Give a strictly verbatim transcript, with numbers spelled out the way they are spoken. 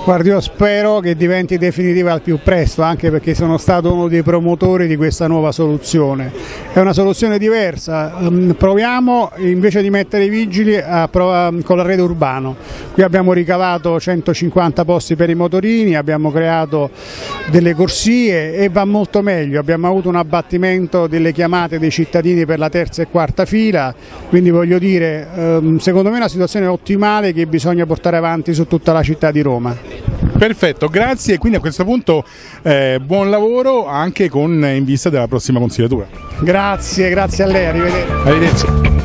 Guardi, io spero che diventi definitiva al più presto, anche perché sono stato uno dei promotori di questa nuova soluzione. È una soluzione diversa, proviamo invece di mettere i vigili a con l'arredo urbano. Qui abbiamo ricavato centocinquanta posti per i motorini, abbiamo creato delle corsie e va molto meglio, abbiamo avuto un abbattimento delle chiamate dei cittadini per la terza e quarta fila, quindi voglio dire, secondo me è una situazione ottimale che bisogna portare avanti su tutta la città di Roma. Perfetto, grazie. Quindi a questo punto eh, buon lavoro anche con in vista della prossima consigliatura. Grazie, grazie a lei, arrivederci. Arrivederci.